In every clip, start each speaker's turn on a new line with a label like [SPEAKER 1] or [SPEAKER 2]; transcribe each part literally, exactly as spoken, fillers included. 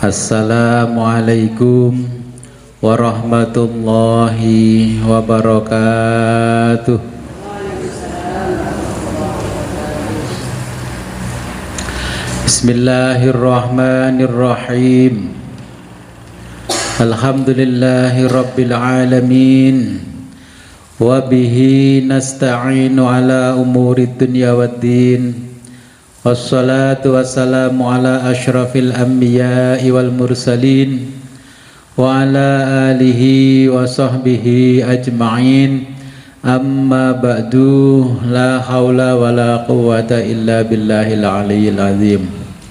[SPEAKER 1] Assalamualaikum warahmatullahi wabarakatuh. Bismillahirrahmanirrahim. Alhamdulillahi rabbil alamin. Wa bihi nasta'inu ala umuri dunya waddin. Wassalatu wassalamu ala ashrafil anbiya'i wal mursalin wa ala alihi wa sahbihi ajma'in. Amma ba'du, la hawla wa la quwwata illa billahil aliyyil azim.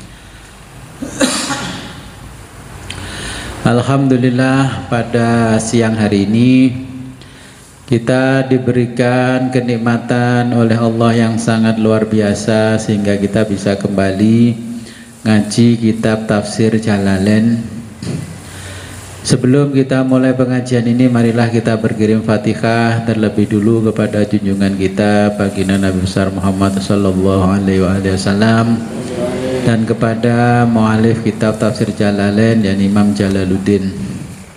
[SPEAKER 1] Alhamdulillah, pada siang hari ini kita diberikan kenikmatan oleh Allah yang sangat luar biasa sehingga kita bisa kembali ngaji kitab tafsir Jalalain. Sebelum kita mulai pengajian ini, marilah kita berkirim Fatihah terlebih dulu kepada junjungan kita baginda Nabi besar Muhammad sallallahu alaihi wasallam dan kepada mu'alif kitab tafsir Jalalain dan Imam Jalaluddin.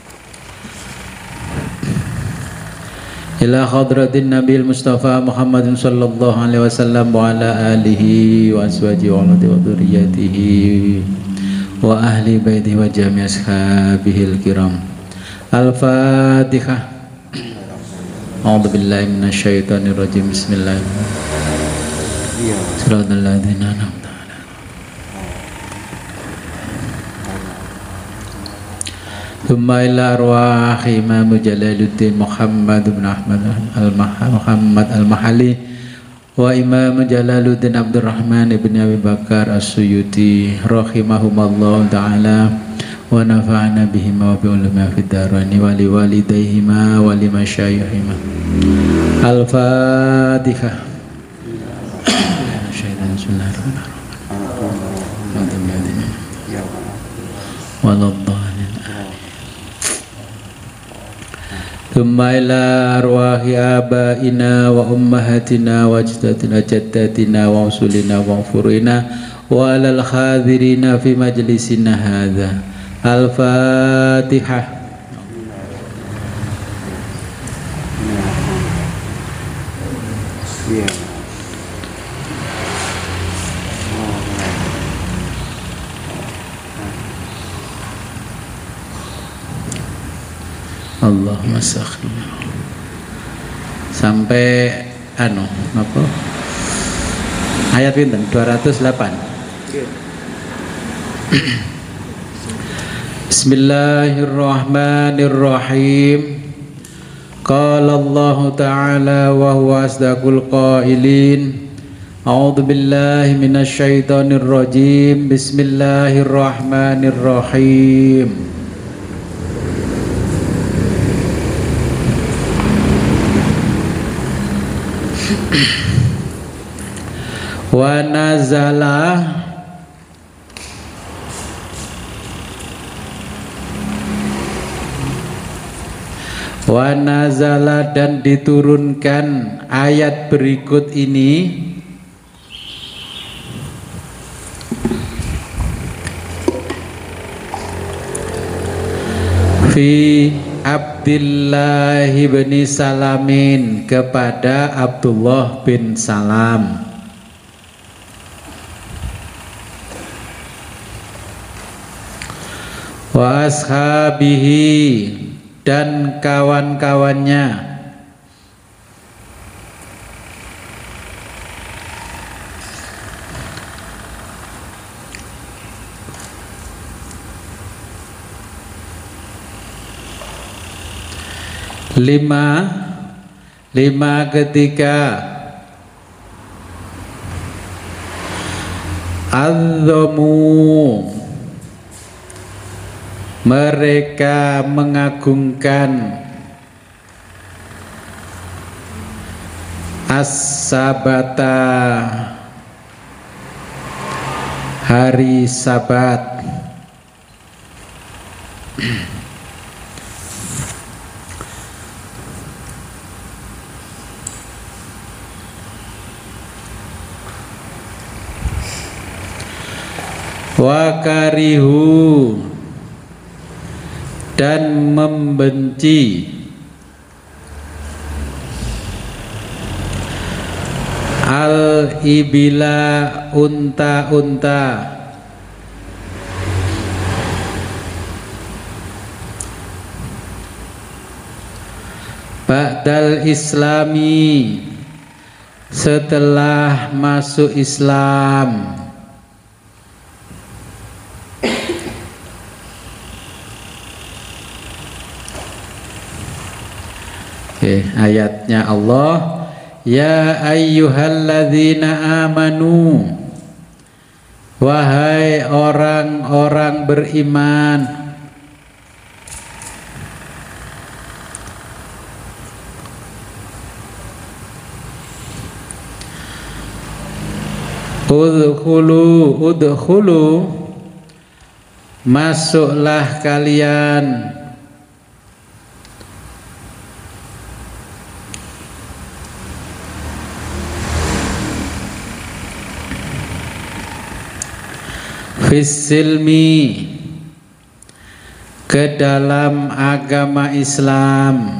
[SPEAKER 1] Ila hadratin Nabil Mustafa Muhammadin sallallahu alaihi wasallam wa ala alihi wa aswajihi wa dhurriyyatihi wa ahli baiti wa jami' ashabihil kiram. Al-Fatihah. A'udzu billahi minasyaitonir rajim. Bismillahirrahmanirrahim. Shiratal ladzina an'amta Thumma ila arwahi Imam Jalaluddin Muhammad bin Ahmad al-Muhammad al-Mahali wa Imam Jalaluddin Abdurrahman ibn Abi Bakar as-Suyuti rahimahumallahu ta'ala wa nafa'ana bihima wa bi ulama fid darani wa li walidayhima wa li masyayikhima. Al-Fatihah. Bismillahirrahmanirrahim. Thumma ila arwahi abaina wa ummahatina wa ajdatina jaddatina wa usulina wa furina wa alal hadirina fi majlisina hadha. Al-Fatihah. Allahumma sakhir sampai anu apa ayat pinten dua ratus delapan. Bismillahirrahmanirrahim. Qala Allah ta'ala wa huwa asdaqul qailin. A'udzu billahi minasy syaithanir rajim. Bismillahirrahmanirrahim. Wa nazala wa nazala dan diturunkan ayat berikut ini fi Abdullah bin Salamin, kepada Abdullah bin Salam. Wa ashabihi, dan kawan-kawannya. Lima, lima ketika azzamu, mereka mengagungkan as-sabata, hari Sabat. Wa karihu, dan membenci al-ibila unta-unta ba'dal islami setelah masuk Islam. Oke, ayatnya Allah, ya ayyuhalladzina amanu, wahai orang-orang beriman, udkhulu udkhulu masuklah kalian fisilmi ke dalam agama Islam,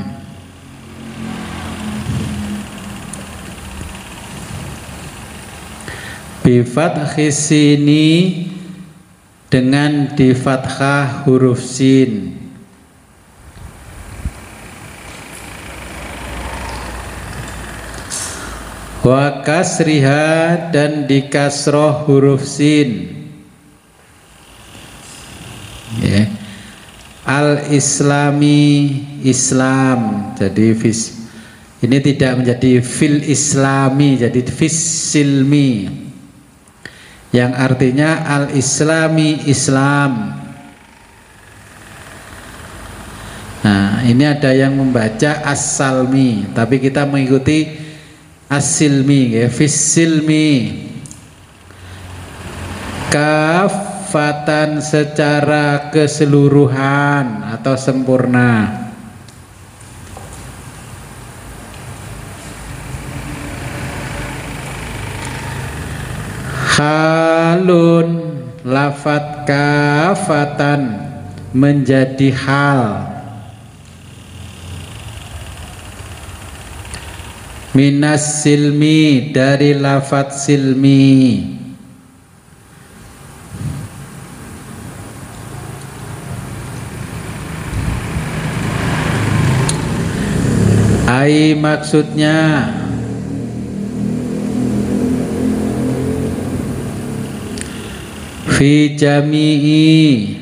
[SPEAKER 1] bifathis sini dengan di fathah huruf sin, wa kasriha dan di kasroh huruf sin, ya. Al-islami Islam, jadi fis ini tidak menjadi fil islami, jadi fis silmi yang artinya al-islami Islam. Nah, ini ada yang membaca as-salmi, tapi kita mengikuti as-silmi, ya, fis silmi kafatan secara keseluruhan atau sempurna. Halun lafat kafatan menjadi hal minas silmi dari lafat silmi, ai maksudnya fi jami'i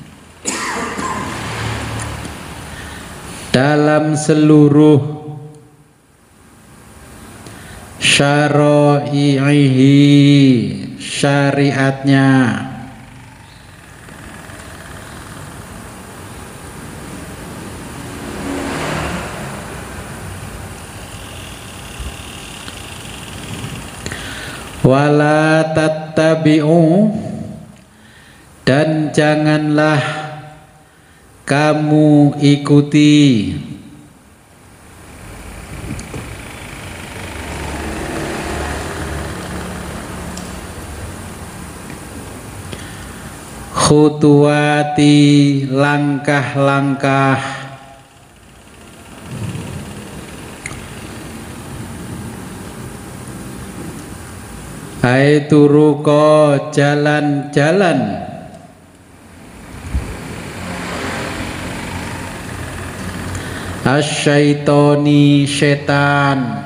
[SPEAKER 1] dalam seluruh syara'ihi syariatnya, wala tattabi'u dan janganlah kamu ikuti khutuwati langkah-langkah ai turuko jalan-jalan asyaitoni setan,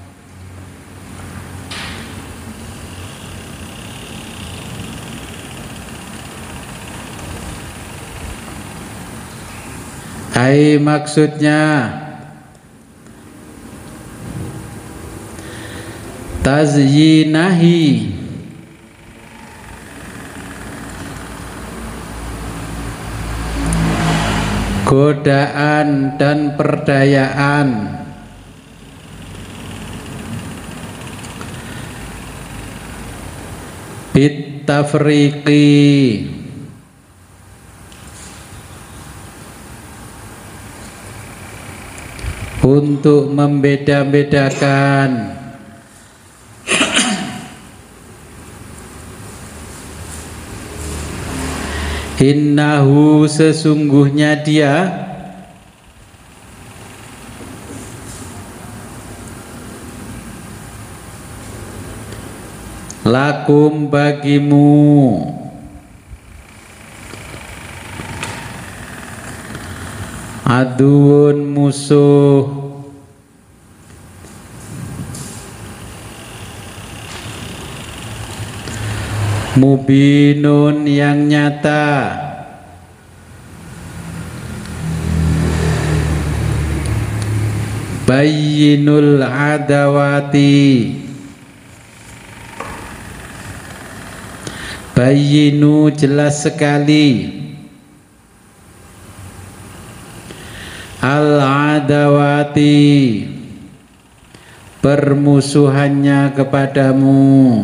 [SPEAKER 1] ai maksudnya tazyinahi godaan dan perdayaan, bit tafriqi untuk membeda-bedakan, Innahu sesungguhnya dia lakum bagimu aduun musuh mubinun yang nyata bayyinul adawati bayyinu jelas sekali al adawati permusuhannya kepadamu.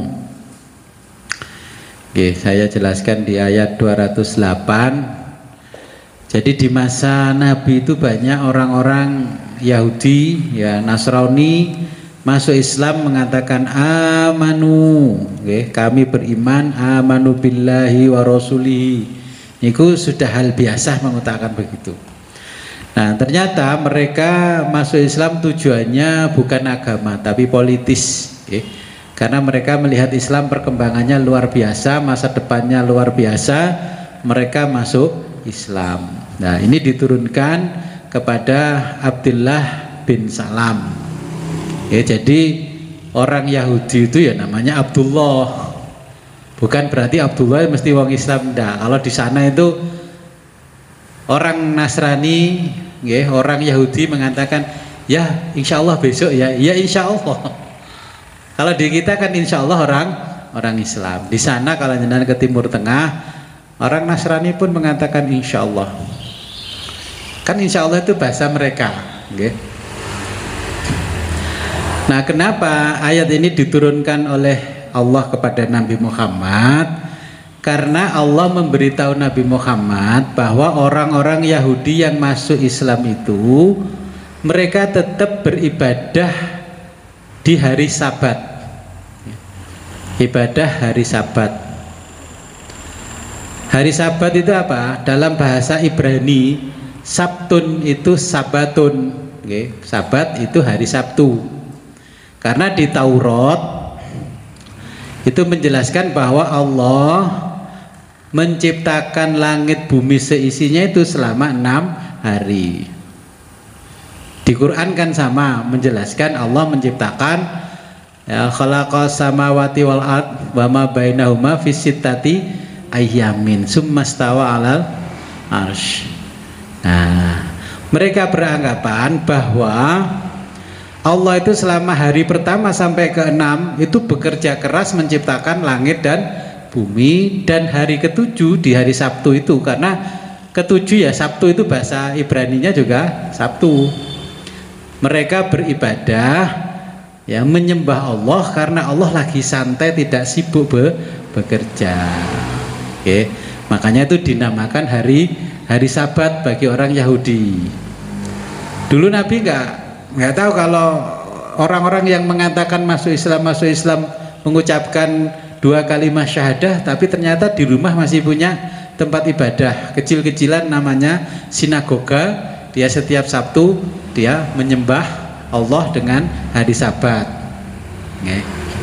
[SPEAKER 1] Oke, saya jelaskan di ayat dua ratus delapan. Jadi di masa Nabi itu banyak orang-orang Yahudi, ya Nasrani masuk Islam mengatakan amanu, oke, kami beriman, amanu billahi wa rasulihi. Itu sudah hal biasa mengatakan begitu. Nah, ternyata mereka masuk Islam tujuannya bukan agama tapi politis, oke. Karena mereka melihat Islam perkembangannya luar biasa, masa depannya luar biasa, mereka masuk Islam. Nah, ini diturunkan kepada Abdullah bin Salam. Ya, jadi orang Yahudi itu ya namanya Abdullah. Bukan berarti Abdullah mesti wong Islam, enggak. Kalau di sana itu orang Nasrani, ya, orang Yahudi mengatakan, ya insya Allah besok ya, ya insya Allah. Kalau di kita kan insya Allah orang orang Islam. Di sana kalau jalan ke Timur Tengah, orang Nasrani pun mengatakan insya Allah. Kan insya Allah itu bahasa mereka. Okay. Nah, kenapa ayat ini diturunkan oleh Allah kepada Nabi Muhammad? Karena Allah memberitahu Nabi Muhammad bahwa orang-orang Yahudi yang masuk Islam itu mereka tetap beribadah di hari Sabat, ibadah hari Sabat. Hari Sabat itu apa? Dalam bahasa Ibrani, Sabtun itu Sabatun, okay. Sabat itu hari Sabtu. Karena di Taurat itu menjelaskan bahwa Allah menciptakan langit bumi seisinya itu selama enam hari. Di Quran kan sama menjelaskan Allah menciptakan ya khalaqas samawati wal ard wa ma bainahuma fis sittati ayyamin summastawa 'alal arsy. Nah, mereka beranggapan bahwa Allah itu selama hari pertama sampai ke enam itu bekerja keras menciptakan langit dan bumi, dan hari ketujuh di hari Sabtu itu, karena ketujuh ya Sabtu itu bahasa Ibraninya juga Sabtu. Mereka beribadah ya menyembah Allah karena Allah lagi santai tidak sibuk be bekerja. Oke, makanya itu dinamakan hari hari Sabat bagi orang Yahudi. Dulu Nabi nggak nggak tahu kalau orang-orang yang mengatakan masuk Islam masuk Islam mengucapkan dua kalimat syahadah tapi ternyata di rumah masih punya tempat ibadah kecil-kecilan namanya sinagoga. Dia setiap Sabtu dia menyembah Allah dengan hari Sabat. Okay.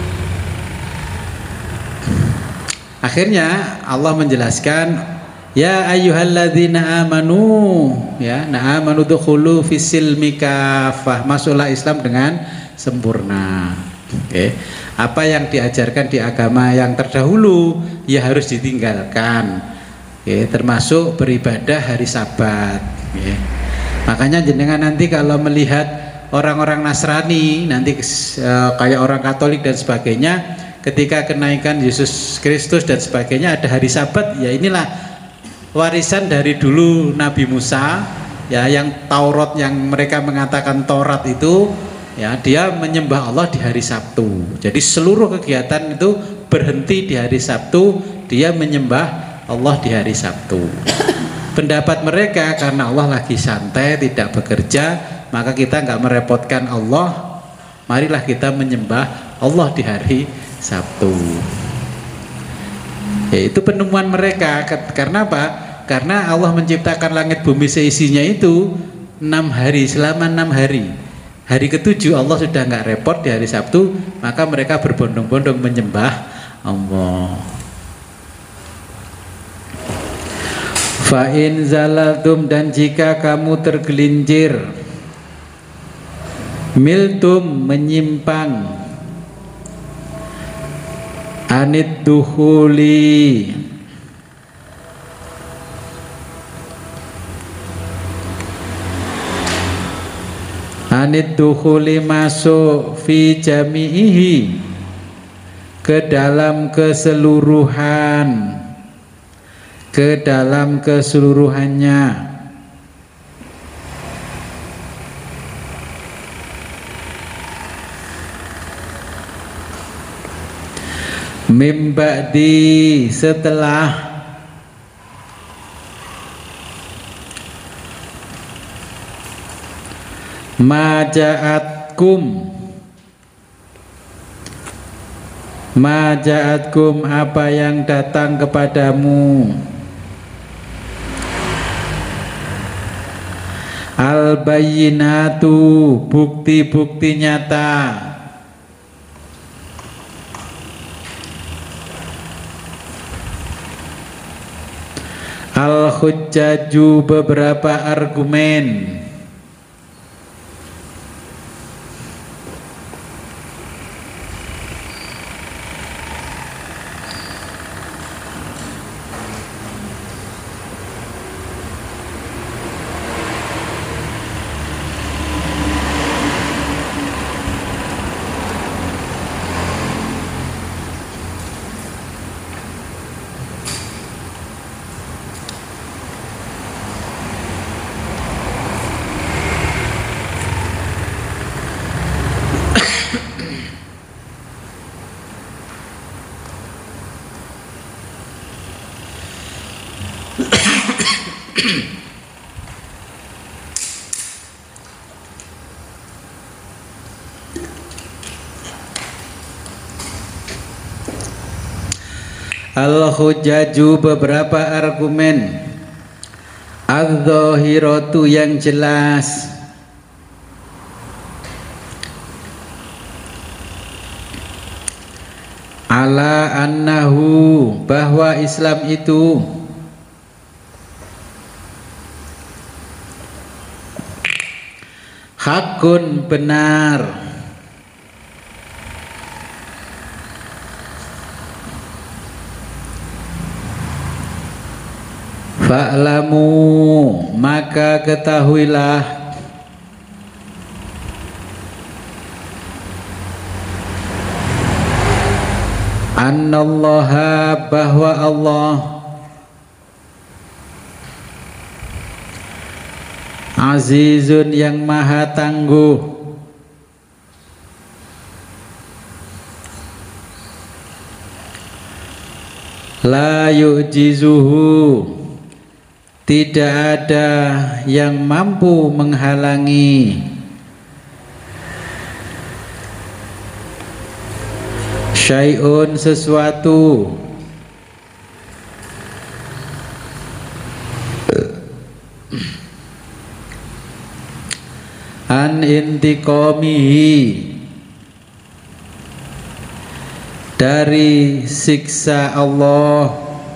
[SPEAKER 1] Akhirnya Allah menjelaskan, ya ayyuhalladzina amanu, ya na amanu dukhulu fisilmi kafah, masuklah Islam dengan sempurna. Okay. Apa yang diajarkan di agama yang terdahulu ya harus ditinggalkan. Okay. Termasuk beribadah hari Sabat. Okay. Makanya jenengan nanti kalau melihat orang-orang Nasrani nanti uh, kayak orang Katolik dan sebagainya, ketika kenaikan Yesus Kristus dan sebagainya ada hari Sabat, ya inilah warisan dari dulu Nabi Musa, ya yang Taurat yang mereka mengatakan Taurat itu, ya dia menyembah Allah di hari Sabtu. Jadi seluruh kegiatan itu berhenti di hari Sabtu, dia menyembah Allah di hari Sabtu. Pendapat mereka karena Allah lagi santai tidak bekerja, maka kita nggak merepotkan Allah, marilah kita menyembah Allah di hari Sabtu. Ya, itu penemuan mereka. Karena apa? Karena Allah menciptakan langit bumi seisinya itu enam hari, selama enam hari. Hari ketujuh Allah sudah nggak repot di hari Sabtu, maka mereka berbondong-bondong menyembah Allah. Fa'in zalaltum, dan jika kamu tergelincir, miltum menyimpang, anid duhuli anid duhuli masuk fi jami'ihi, ke dalam keseluruhan, ke dalam keseluruhannya, mimba'di, setelah maja'atkum, maja'atkum apa yang datang kepadamu, al-bayyinatu bukti-bukti nyata, al-hujjaju beberapa argumen, al-hujjaju beberapa argumen, adz-dzahiratu yang jelas, ala annahu bahwa Islam itu hakun benar, fa'lamu maka ketahuilah, annallaha bahwa Allah azizun yang maha tangguh, la yu'jizuhu tidak ada yang mampu menghalangi, syai'un sesuatu, an intiqamihi dari siksa Allah,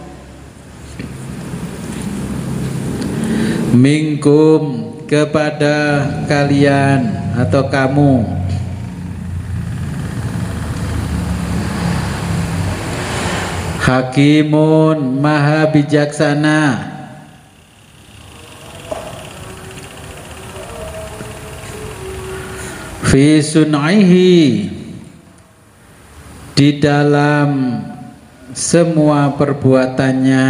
[SPEAKER 1] minkum kepada kalian atau kamu, hakimun maha bijaksana, fi sun'ihi di dalam semua perbuatannya,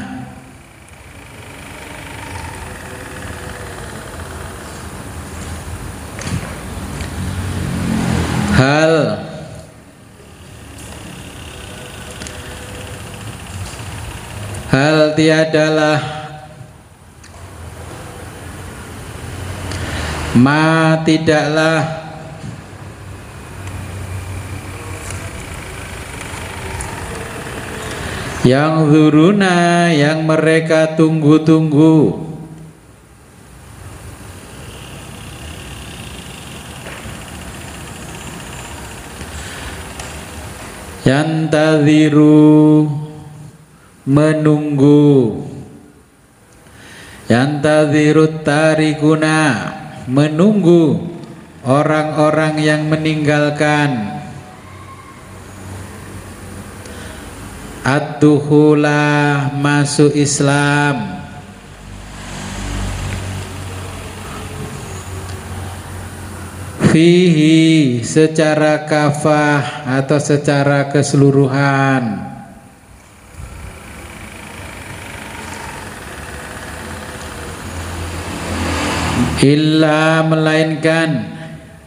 [SPEAKER 1] hal hal tiadalah ma tidaklah yang zuruna yang mereka tunggu-tunggu, yang taziru menunggu, yang taziru tarikuna menunggu orang-orang yang meninggalkan ad-dukhula masuk Islam, fihi secara kafah atau secara keseluruhan, illa melainkan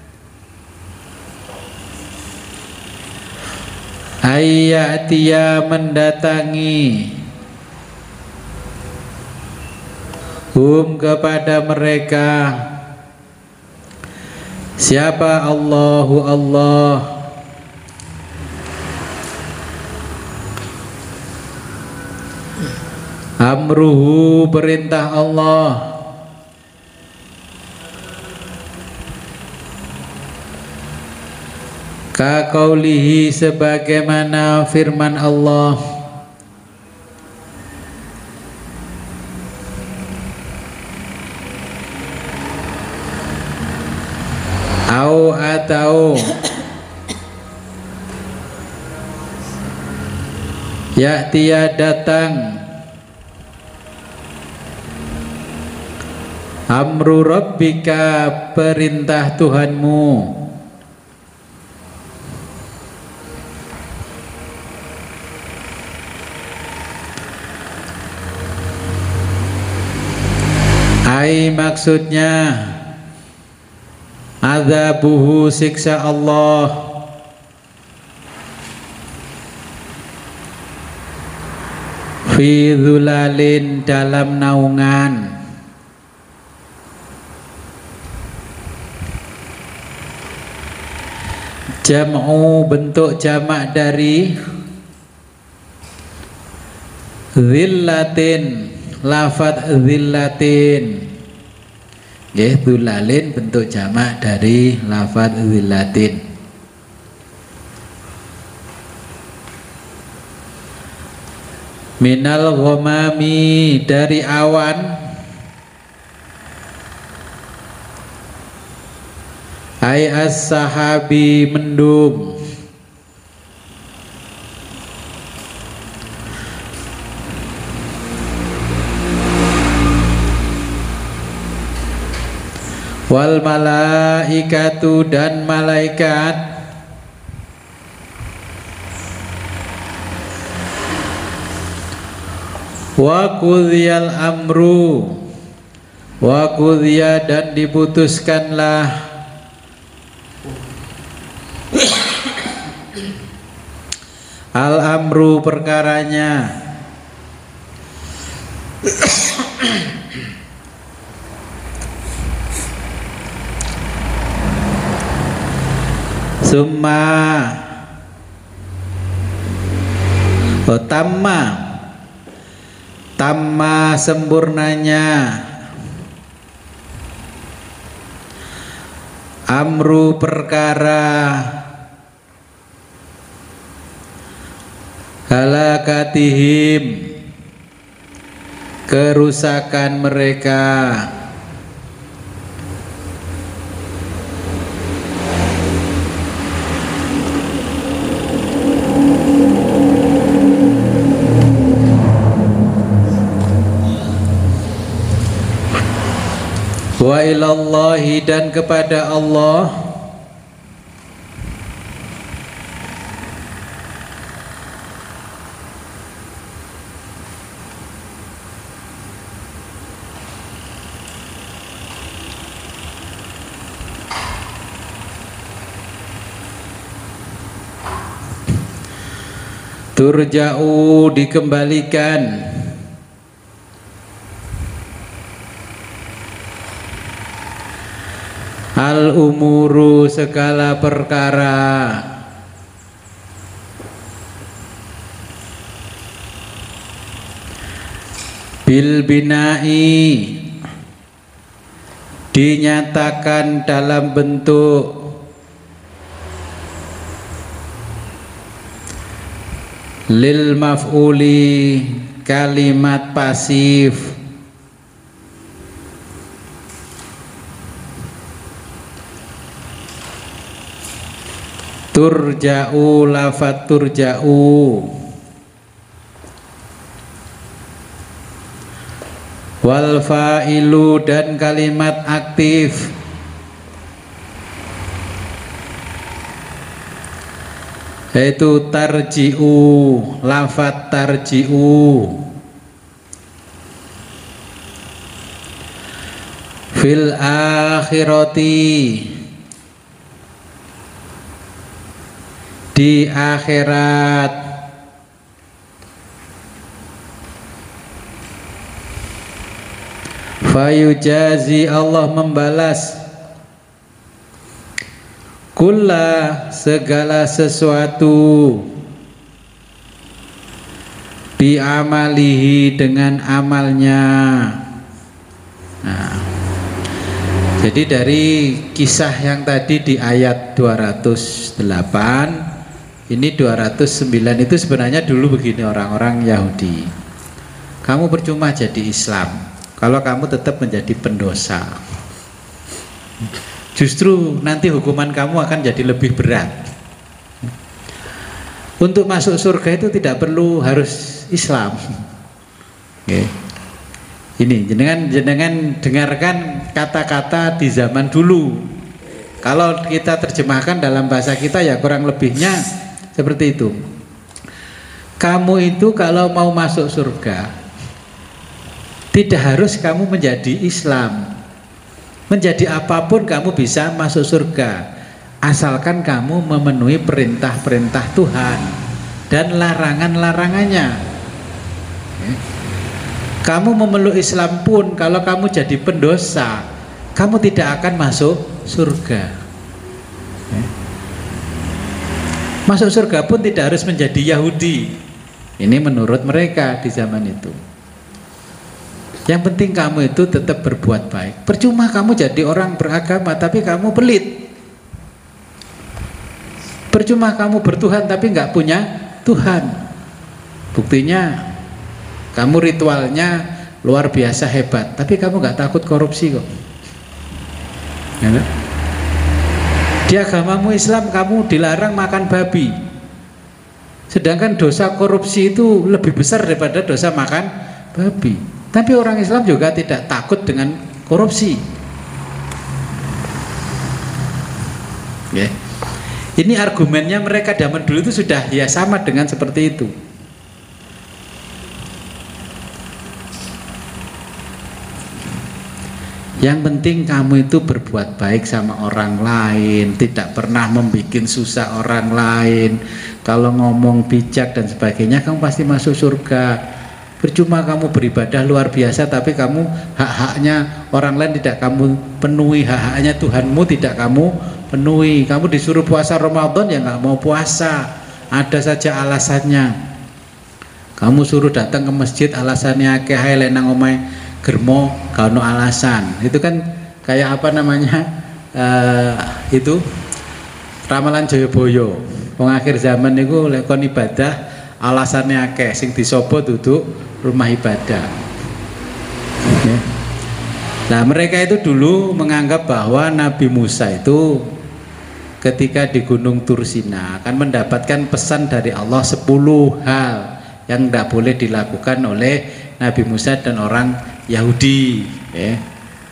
[SPEAKER 1] ayyatia mendatangi hum kepada mereka siapa Allahu Allah amruhu perintah Allah ka qaulihi sebagaimana firman Allah au atau ya'tiya datang amru rabbika perintah Tuhanmu ai maksudnya azabuhu siksa Allah fi dhulalin dalam naungan jam'u bentuk jamak dari zillatin lafadz zillatin. Nggih, dhulalin bentuk jamak dari lafadz zillatin. Minal ghamami dari awan, ai as-sahabi mendung, wal malaikatu dan malaikat, wa qudhiyal amru, wa qudhiya dan diputuskanlah al amru perkaranya, summa oh, tamma tamma sempurnanya amru perkara halakatihim kerusakan mereka, wa ilallahi dan kepada Allah turja'u dikembalikan al umuru segala perkara, bil binai dinyatakan dalam bentuk lil maf'uli kalimat pasif turja'u lafat turja'u wal fa'ilu dan kalimat aktif yaitu tarji'u lafat tarji'u fil akhirati di akhirat fayujazi Allah membalas kulla segala sesuatu bi amalihi dengan amalnya. Nah, jadi dari kisah yang tadi di ayat dua ratus delapan ini dua ratus sembilan itu sebenarnya dulu begini orang-orang Yahudi, kamu percuma jadi Islam kalau kamu tetap menjadi pendosa, justru nanti hukuman kamu akan jadi lebih berat. Untuk masuk surga itu tidak perlu harus Islam. Oke. Ini jenengan jenengan dengarkan kata-kata di zaman dulu. Kalau kita terjemahkan dalam bahasa kita ya kurang lebihnya seperti itu. Kamu itu kalau mau masuk surga tidak harus kamu menjadi Islam. Menjadi apapun kamu bisa masuk surga, asalkan kamu memenuhi perintah-perintah Tuhan dan larangan-larangannya. Kamu memeluk Islam pun kalau kamu jadi pendosa, kamu tidak akan masuk surga. Masuk surga pun tidak harus menjadi Yahudi. Ini menurut mereka di zaman itu. Yang penting kamu itu tetap berbuat baik. Percuma kamu jadi orang beragama tapi kamu pelit. Percuma kamu bertuhan tapi nggak punya Tuhan. Buktinya kamu ritualnya luar biasa hebat, tapi kamu nggak takut korupsi kok. Ya, di agamamu Islam kamu dilarang makan babi, sedangkan dosa korupsi itu lebih besar daripada dosa makan babi. Tapi orang Islam juga tidak takut dengan korupsi. Ya. Ini argumennya mereka zaman dulu itu sudah ya sama dengan seperti itu. Yang penting kamu itu berbuat baik sama orang lain, tidak pernah membuat susah orang lain. Kalau ngomong bijak dan sebagainya, kamu pasti masuk surga. Percuma kamu beribadah luar biasa tapi kamu hak-haknya orang lain tidak kamu penuhi, hak-haknya Tuhanmu tidak kamu penuhi. Kamu disuruh puasa Ramadan ya nggak mau puasa, ada saja alasannya. Kamu suruh datang ke masjid alasannya akeh hae lenang omahe germo gak ono alasan. Itu kan kayak apa namanya uh, itu ramalan Joyoboyo. Wong akhir zaman niku lek kon ibadah alasannya akeh, sing disobo duduk rumah ibadah. Okay. Nah mereka itu dulu menganggap bahwa Nabi Musa itu ketika di Gunung Tursina akan mendapatkan pesan dari Allah sepuluh hal yang tidak boleh dilakukan oleh Nabi Musa dan orang Yahudi. Okay.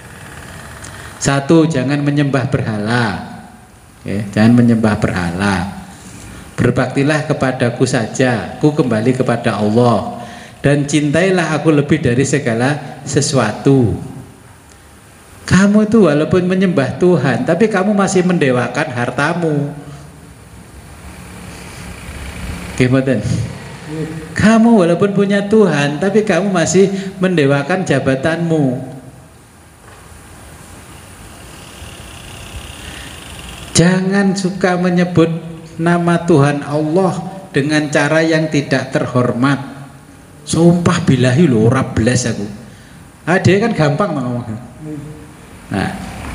[SPEAKER 1] Satu, jangan menyembah berhala. Okay. Jangan menyembah berhala. Berbaktilah kepadaku saja, ku kembali kepada Allah, dan cintailah aku lebih dari segala sesuatu. Kamu itu walaupun menyembah Tuhan, tapi kamu masih mendewakan hartamu. Gimana? Kamu walaupun punya Tuhan, tapi kamu masih mendewakan jabatanmu. Jangan suka menyebut nama Tuhan Allah dengan cara yang tidak terhormat. Sumpah billahi lho ora blas aku. Ah dia kan gampang ngomong. Nah.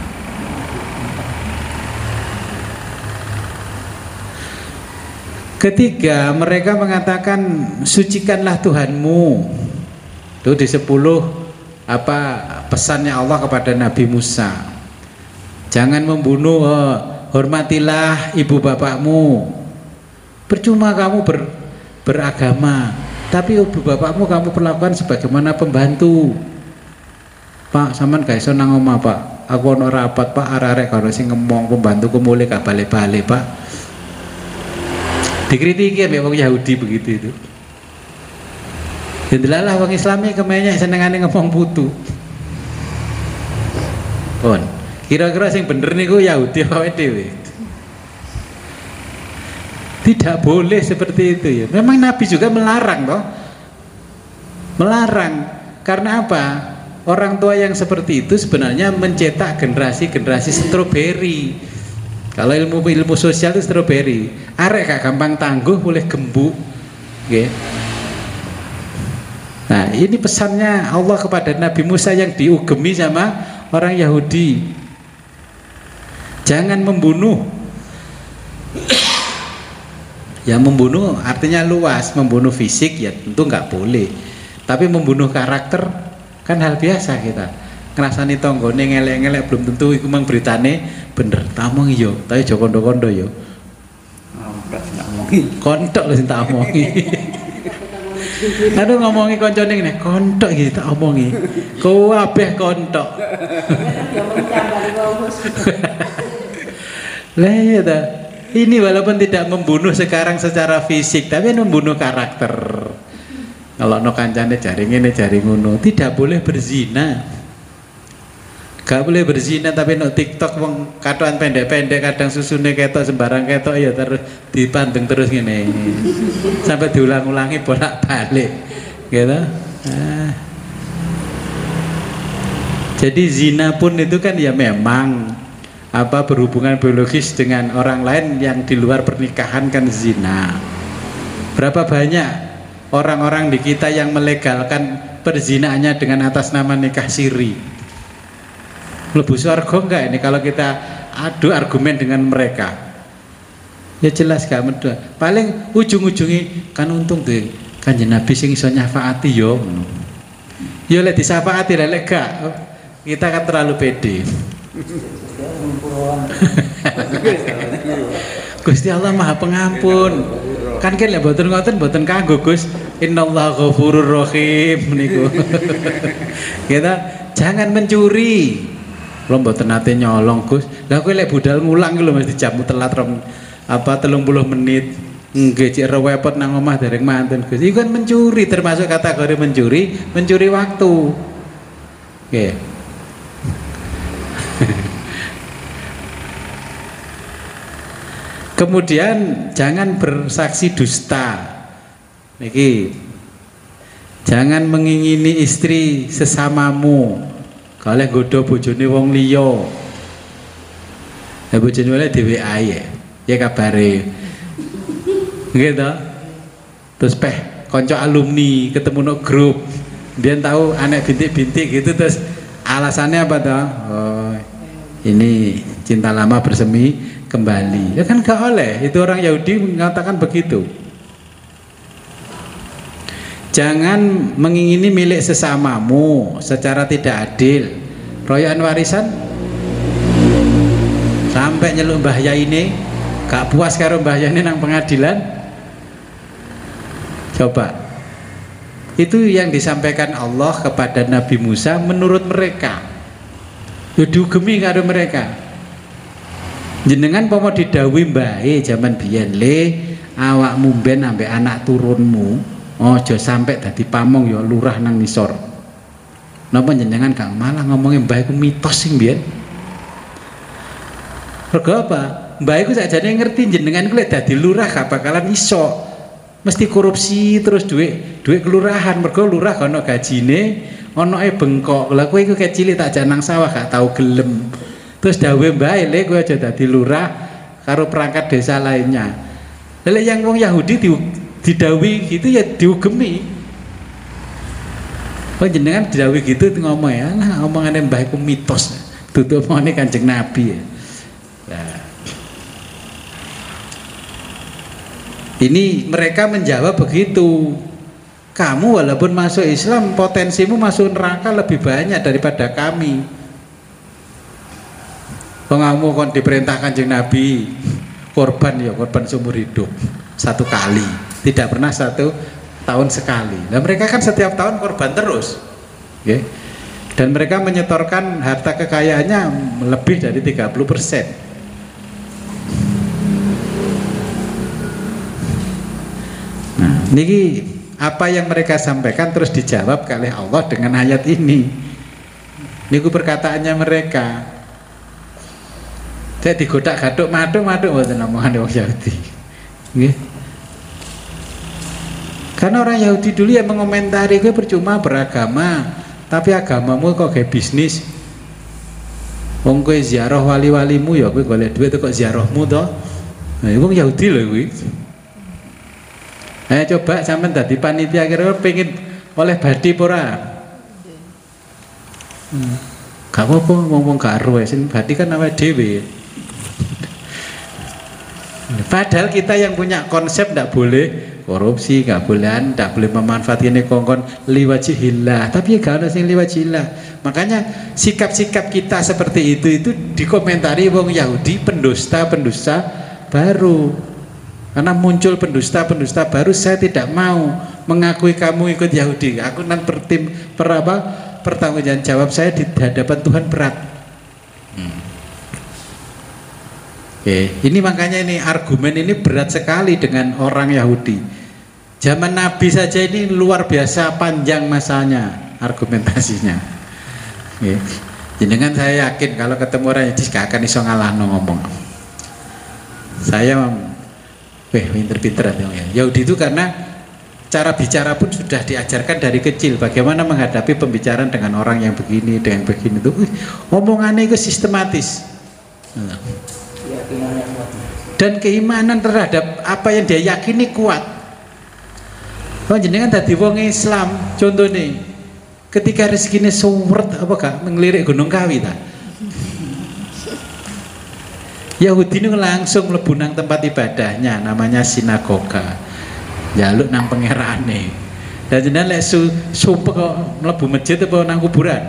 [SPEAKER 1] Ketiga, mereka mengatakan sucikanlah Tuhanmu. Itu di sepuluh apa pesannya Allah kepada Nabi Musa. Jangan membunuh, oh, hormatilah ibu bapakmu. Percuma kamu ber, beragama, tapi ibu bapakmu kamu perlakukan sebagaimana pembantu. Pak, sampean gak iso nang omah, Pak. Aku ono rapat, Pak, arek-arek karo sing ngomong pembantuku mulai gak balik-balik, Pak. Dikritiki mbek wong Yahudi begitu itu. Delalah wong Islami kemenyek senengane ngomong putu. Pun, kira-kira sing bener niku Yahudi awake dhewe. Tidak boleh seperti itu ya. Memang Nabi juga melarang toh. Melarang. Karena apa? Orang tua yang seperti itu sebenarnya mencetak generasi-generasi stroberi. Kalau ilmu ilmu sosial itu stroberi. Arek gak gampang tangguh, boleh gembuk. Oke. Nah, ini pesannya Allah kepada Nabi Musa yang diugemi sama orang Yahudi. Jangan membunuh. Ya membunuh artinya luas, membunuh fisik ya tentu nggak boleh. Tapi membunuh karakter kan hal biasa kita. Ngrasani tanggane ngelek-ngelek belum tentu iku mang beritane bener. Tamong yo, tapi aja kondo-kondo yo. Kontok lho sing tak omongi. Aduh ngomongi koncone ngene, kontok iki tak omongi. Kabeh kontok. Lah ya ta. Ini walaupun tidak membunuh sekarang secara fisik, tapi membunuh karakter. Kalau no kancane jari ngene jari ngono, tidak boleh berzina. Gak boleh berzina tapi no TikTok wong katokan pendek-pendek kadang susune ketok sembarang ketok ya terus dipandeng terus ngene. Sampai diulang-ulangi bolak-balik. Gitu. Nah. Jadi zina pun itu kan ya memang apa berhubungan biologis dengan orang lain yang di luar pernikahan kan zina. Berapa banyak orang-orang di kita yang melegalkan perzinaannya dengan atas nama nikah siri? Lebu surga enggak ini kalau kita adu argumen dengan mereka? Ya jelas gak medha. Paling ujung-ujungi kan untung tuh Kanjeng Nabi sing iso nyafaati yo. Yo lek disafaati lek gak kita kan terlalu pede. Gusti Allah Maha Pengampun. Kan kan lek mboten ngoten mboten kanggo Gus. Innallaha ghafurur rahim niku. Kita jangan mencuri. Lho mboten nate nyolong Gus. Lah kowe lek budal ngulang lho mesti jamu telat rong apa telung puluh menit. Nggih cek rewepot nang omah dereng mantun Gus. Iku kan mencuri termasuk kategori mencuri, mencuri waktu. Oke. Kemudian jangan bersaksi dusta. Niki. Jangan mengingini istri sesamamu. Kalau nggodha bojone wong liya. Ya bojone oleh dhewe ae. Ya kabare. Nggih to? Terus peh kanca alumni ketemu no grup. Dia tahu anak bintik-bintik gitu terus alasannya apa toh? Oh, ini cinta lama bersemi kembali. Ya kan gak oleh. Itu orang Yahudi mengatakan begitu. Jangan mengingini milik sesamamu secara tidak adil. Royokan warisan sampai nyeluk mbah yai ini gak puas karo mbah yai ini nang pengadilan. Coba. Itu yang disampaikan Allah kepada Nabi Musa menurut mereka. Ya diugemi karo mereka. Jenengan pomo didhawuhi mbae jaman biyen le awakmu ben ambek anak turunmu ojo sampai dadi pamong ya lurah nang nisor. Napa jenengan gak malah ngomongin mbah iku mitos sing biyen. Mergo apa? Mbah iku sakjane ngerti jenengan ku lek dadi lurah gak bakalan iso. Mesti korupsi terus duit duit kelurahan mergo lurah gak ono gajine, ono e bengkok. Lah kowe iku kecil tak janang sawah gak tau gelem. Terus dawe mbah le kowe aja dadi lurah karo perangkat desa lainnya. Lha yang wong Yahudi di, didawi gitu ya diugemi. Oh jenengan dawuh gitu ngomong ya, lah omongane mbah iku mitos. Dudu omongane Kanjeng Nabi ya. Nah. Ini mereka menjawab begitu. Kamu walaupun masuk Islam, potensimu masuk neraka lebih banyak daripada kami. Kamu kon diperintah Kanjeng Nabi korban ya korban seumur hidup satu kali, tidak pernah satu tahun sekali. Nah mereka kan setiap tahun korban terus, okay? Dan mereka menyetorkan harta kekayaannya lebih dari tiga puluh persen. Nah, ini apa yang mereka sampaikan terus dijawab oleh Allah dengan ayat ini. Ini perkataannya mereka. Saya digodak gaduk maduk maduk buat omongan orang Yahudi. Okay? Karena orang Yahudi dulu yang mengomentari gue percuma beragama, tapi agamamu kok kayak bisnis. Wong kowe ziarah wali-walimu ya kowe golek duit kok ziarahmu toh. Nah, wong Yahudi lho kuwi. Ayo coba sampean dadi panitia kira pengen oleh badi ora? Hmm. Gak apa-apa ngomong karo sing badi kan awake dhewe. Padahal kita yang punya konsep tidak boleh korupsi, nggak boleh, tidak boleh memanfaatkan kongkon liwajihillah. Tapi gak ada yang liwajihillah. Makanya sikap-sikap kita seperti itu itu dikomentari wong Yahudi pendusta-pendusta baru. Karena muncul pendusta-pendusta baru, saya tidak mau mengakui kamu ikut Yahudi. Aku nanti pertim per apa pertanggung jawab saya di hadapan Tuhan berat. Hmm. Oke, ini makanya ini argumen ini berat sekali dengan orang Yahudi. Zaman Nabi saja ini luar biasa panjang masanya argumentasinya. Oke. Jenengan saya yakin kalau ketemu orang Yahudi gak akan iso ngalahno ngomong. Saya weh pinter-pinter ya. Yahudi itu karena cara bicara pun sudah diajarkan dari kecil bagaimana menghadapi pembicaraan dengan orang yang begini, dengan begini itu. Omongannya itu sistematis. Dan keimanan terhadap apa yang dia yakini kuat. Oh jenengan tadi wong Islam contoh nih, ketika rezekinya suwert apa gak mengelirik Gunung Kawi ta? Yahudi ini langsung mlebu nang tempat ibadahnya namanya sinagoga. Jaluk nang pangerane. Dan jenengan lek su, sumpah kok mlebu masjid apa nang kuburan?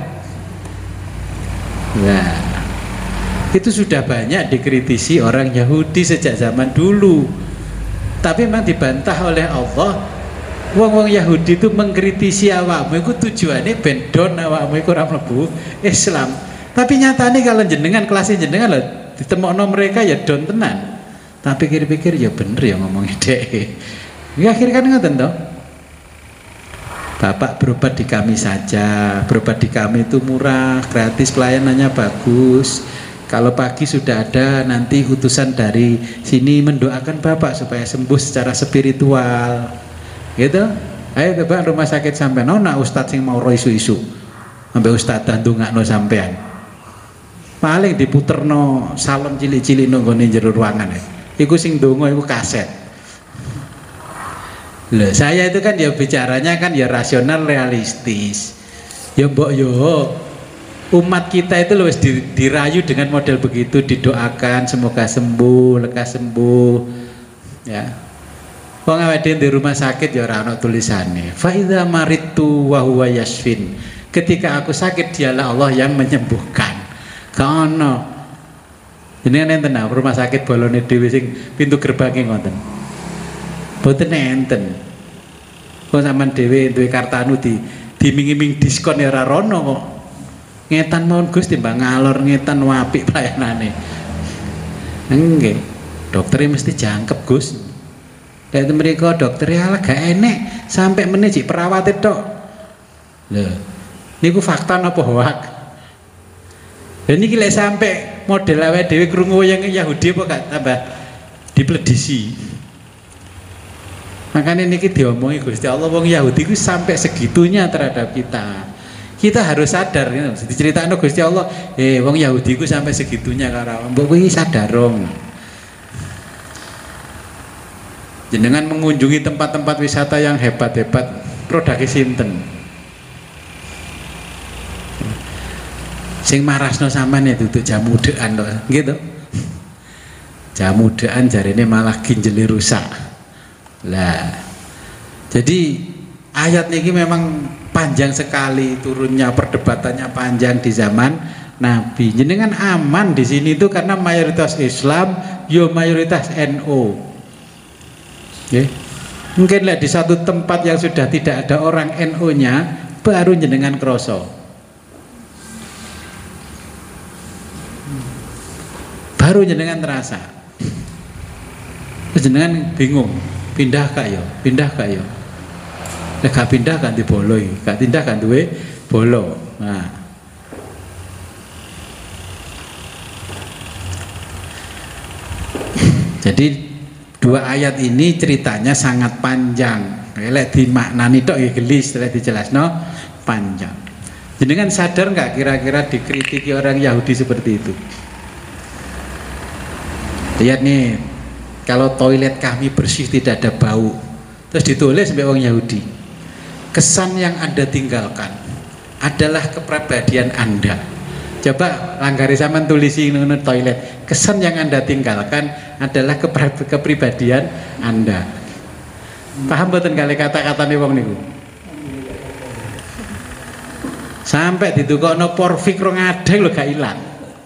[SPEAKER 1] Nah, itu sudah banyak dikritisi orang Yahudi sejak zaman dulu. Tapi memang dibantah oleh Allah. Wong-wong Yahudi itu mengkritisi awakmu itu tujuannya bendon awakmu itu ora mlebu Islam. Tapi nyatanya kalau jenengan kelasnya jenengan lah ditemokno mereka ya don tenan. Tapi pikir-pikir ya bener ya ngomongnya dek. Ya akhirnya kan ngoten toh. Bapak berobat di kami saja. Berobat di kami itu murah, gratis, pelayanannya bagus. Kalau pagi sudah ada nanti utusan dari sini mendoakan Bapak supaya sembuh secara spiritual. Gitu. Ayo coba rumah sakit sampean ana ustadz sing mau ro isu-isu. Sampai ustadz ndongakno sampean. Paling diputerno salon cilik-cilik nang gone jero ruangan. Iku sing ndonga iku kaset. Loh, saya itu kan ya bicaranya kan ya rasional realistis. Ya mbok yo umat kita itu loh dirayu dengan model begitu, didoakan semoga sembuh, lekas sembuh. Ya. Wong awake di rumah sakit ya ora ana tulisane. Fa idza maridtu wa huwa yashfin. Ketika aku sakit dialah Allah yang menyembuhkan. Ka ono. Jenengan enten rumah sakit bolone dhewe sing pintu gerbangé ngoten. Boten enten. Kok sampean dhewe duwe kartanu di diming-iming diskon ya ora rono kok. Ngetan mawon Gus timbang ngalor ngetan apik pelayanane. Nggih. Dokternya mesti jangkep Gus. Dari mereka dokternya ala gak enek sampai meneh cik perawat tok. Lho, niku fakta napa hoak? Dan niki lek sampai model awake dhewe krungu yang Yahudi apa gak tambah dipledisi. Makanya niki diomongi Gusti Allah wong Yahudi ku sampai segitunya terhadap kita. Kita harus sadar gitu. Diceritakno Gusti Allah, eh wong Yahudi ku sampai segitunya karo mbok kuwi sadar dong. Jenengan mengunjungi tempat-tempat wisata yang hebat-hebat, produknya sinten? Sing marasno sampean itu tuh jamu dean to, gitu. Jamu dean jarine malah ginjele rusak. Lah. Jadi ayat niki memang panjang sekali turunnya, perdebatannya panjang di zaman Nabi. Jenengan aman di sini itu karena mayoritas Islam, yo mayoritas N U. Okay. Mungkin lah di satu tempat yang sudah tidak ada orang N U-nya baru jenengan kroso. Baru jenengan terasa. Terus jenengan bingung, pindah kak yo, pindah kak yo. Nek gak pindah kan diboloi, gak pindah kan duwe bolo. Nah. Jadi dua ayat ini ceritanya sangat panjang. Lek dimaknani tok ya gelis, lek dijelasno panjang. Jenengan sadar nggak kira-kira dikritiki orang Yahudi seperti itu? Lihat nih, kalau toilet kami bersih tidak ada bau, terus ditulis sampai orang Yahudi, kesan yang Anda tinggalkan adalah kepribadian Anda. Coba langgari sampean tulisi ngono toilet, kesan yang Anda tinggalkan adalah kepribadian Anda. Paham mboten kali kata-katane wong niku? Sampai ditukokno porfik rong adeng lho gak ilang.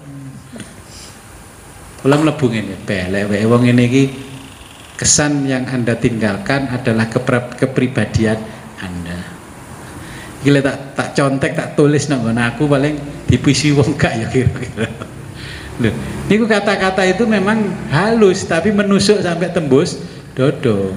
[SPEAKER 1] Kula mlebu ngene, belek wae wong ngene iki, kesan yang Anda tinggalkan adalah kepribadian Anda. Gila tak tak contek tak tulis nang ngono aku paling dipisi wong gak ya kira-kira. Loh, niku kata-kata itu memang halus tapi menusuk sampai tembus dodo.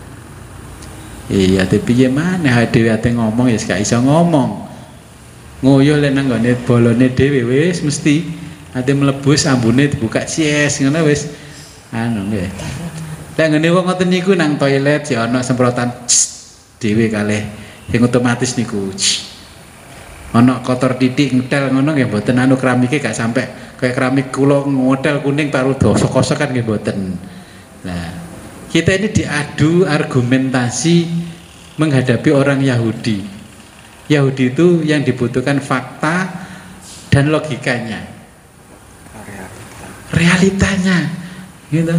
[SPEAKER 1] Iya, tapi piye maneh dhewe ate ngomong ya gak iso ngomong. Ngoyo lek nang gone bolone dhewe wis mesti ate mlebu ambune dibuka cies ngono wis anu nggih. Lek ngene wong ngoten niku nang toilet ya ana semprotan dhewe kalih yang otomatis niku. Ana kotor titik ngetel ngono nggih mboten anu keramike gak sampai kayak keramik kula ngodel kuning taruh dosok-kosok kan nggih mboten. Nah, kita ini diadu argumentasi menghadapi orang Yahudi. Yahudi itu yang dibutuhkan fakta dan logikanya. Realitanya. Gitu.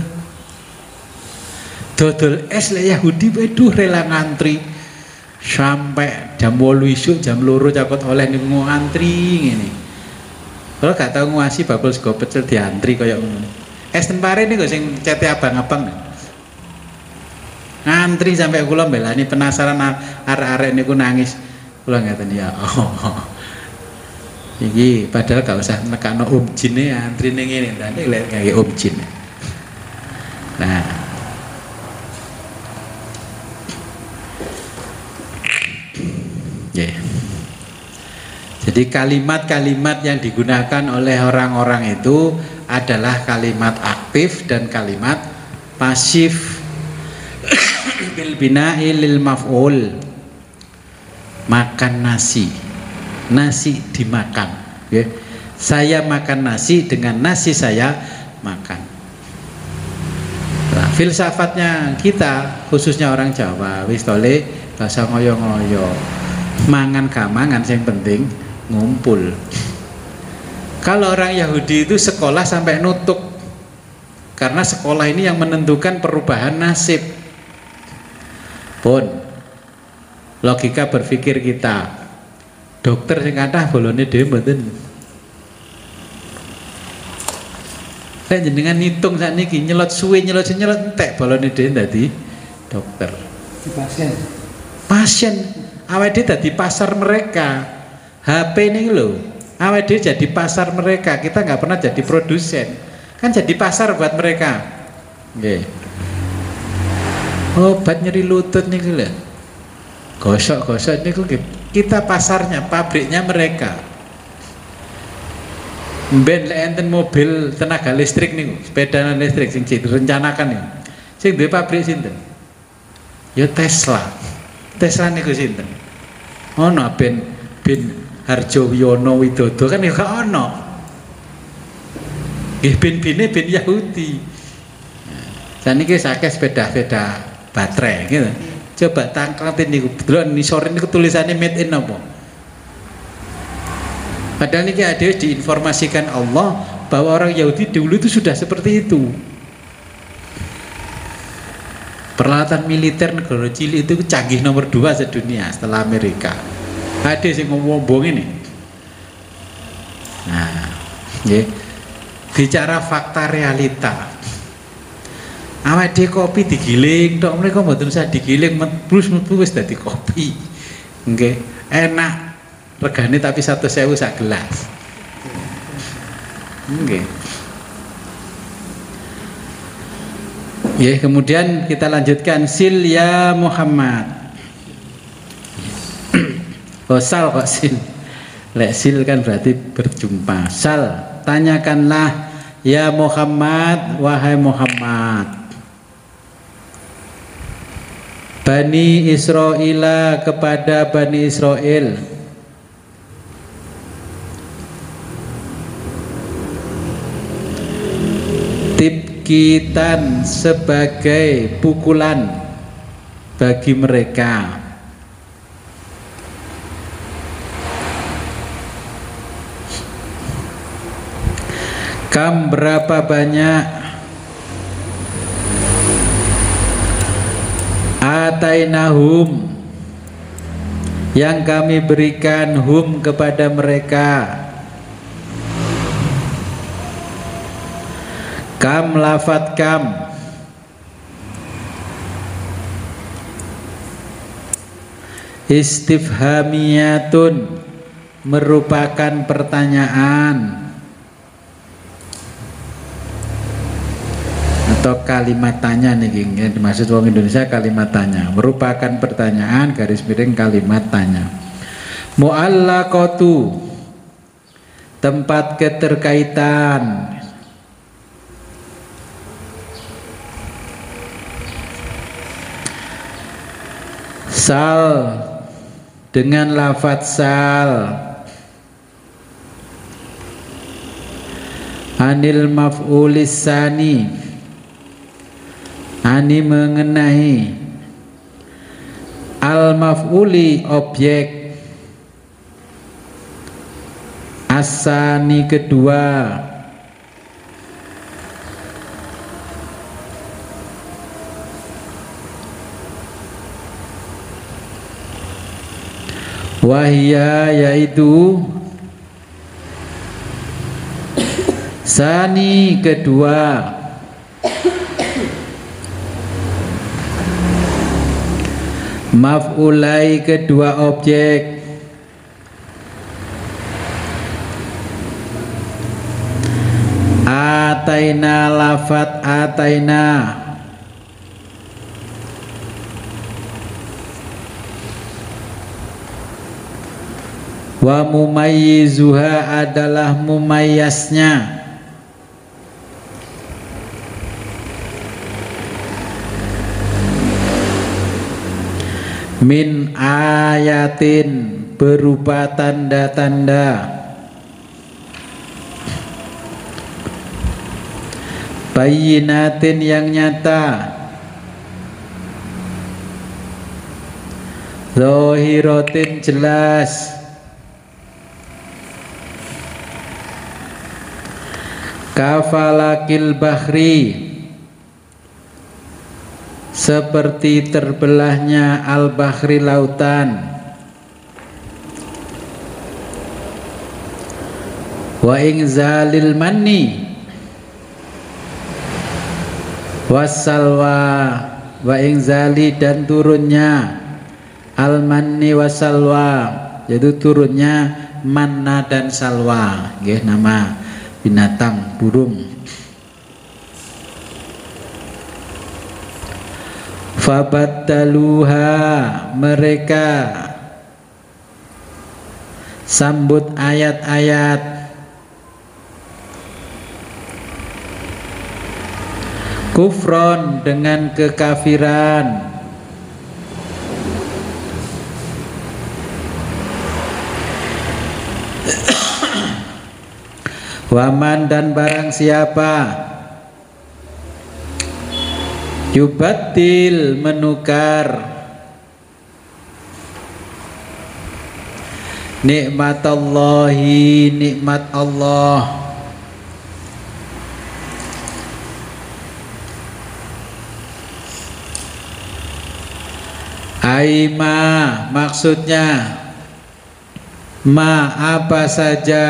[SPEAKER 1] Dodol es le Yahudi waduh rela ngantri sampai jam wolu isuk jam loro cakot oleh ning ngantri ngene. Kalau gak tahu nguasi bakul sego pecel diantri kayak ngono. Es tempare niku sing cete abang-abang. Ngantri sampai kula mbelani penasaran arek-arek niku nangis. Kula ngaten ya. Oh. Iki padahal gak usah nekakno om jine antrine ngene ndane lek nggawe om jin. Nah. Ya. Yeah. Jadi kalimat-kalimat yang digunakan oleh orang-orang itu adalah kalimat aktif dan kalimat pasif. Bil bina'i lil maf'ul. Makan nasi. Nasi dimakan. Okay. Saya makan nasi dengan nasi saya makan. Nah, filsafatnya kita khususnya orang Jawa wis tole bahasa ngoyo-ngoyo. Mangan gak mangan yang penting ngumpul. Kalau orang Yahudi itu sekolah sampai nutup karena sekolah ini yang menentukan perubahan nasib. Pun logika berpikir kita, dokter sing kathah bolone dhewe mboten. Saya jenengan ngitung sakniki nyelot suwe nyelot nyelot entek bolone dhewe dadi dokter.
[SPEAKER 2] Pasien.
[SPEAKER 1] Pasien awake dhewe dadi pasar mereka. H P ini lho, awake dhewe jadi pasar mereka. Kita nggak pernah jadi produsen, kan jadi pasar buat mereka. Nggih. Obat nyeri lutut nih lho. Gosok-gosok niku kita pasarnya, pabriknya mereka. Mben lek enten mobil tenaga listrik niku, sepeda listrik sing direncanakan niku. Sing duwe pabrik sinten? Ya Tesla. Tesla niku sinten? Ono ben ben Harjo Wiyono Widodo kan ya gak ono. Nggih ben-bene ben Yahudi. Saniki sakeh sepeda-sepeda baterai gitu. Coba tangkatin niku, delok nisore niku tulisannya made in apa? Padahal ini ada diinformasikan Allah bahwa orang Yahudi dulu itu sudah seperti itu. Peralatan militer negara Chili itu canggih nomor dua sedunia setelah Amerika. Ada yang ngomong ini. Nah, ya. Bicara fakta realita. Awak dia kopi digiling, tok mereka mboten usah digiling, mebrus metu wis dadi kopi. Nggih, enak. Regane tapi satu sewu sak gelas. Nggih. Ya, kemudian kita lanjutkan sil ya Muhammad. Oh, sal kok sil. Lek sil kan berarti berjumpa. Sal, tanyakanlah ya Muhammad, wahai Muhammad. Bani Israila kepada Bani Israel. Tibkitan sebagai pukulan bagi mereka. Kam berapa banyak atainahum yang kami berikan hum kepada mereka. Kam lafat kam istifhamiyatun merupakan pertanyaan atau kalimat tanya nih, yang dimaksud orang Indonesia kalimat tanya, merupakan pertanyaan garis miring kalimat tanya. Mu'allaqatu tempat keterkaitan. Sal dengan lafadz sal. Anil maf'ulis sani, ani mengenai al maf'uli objek, asani kedua, wahya yaitu sani kedua, maf'ulai kedua objek, ataina lafat ataina, wa mumayyizuha adalah mumayyasnya, min ayatin berupa tanda-tanda, bayyinatin yang nyata, zahiratin jelas, kafalakil bahri seperti terbelahnya al-bahri lautan, wa ingzalil manni wassalwa, wa ingzali dan turunnya al-manni wassalwa, yaitu turunnya manna dan salwa, nggih, nama binatang burung. Fabaddaluha mereka sambut ayat-ayat, kufron dengan kekafiran, waman dan barang siapa yubatil menukar Nikmatallahi, nikmat Allah. Aima maksudnya ma apa saja.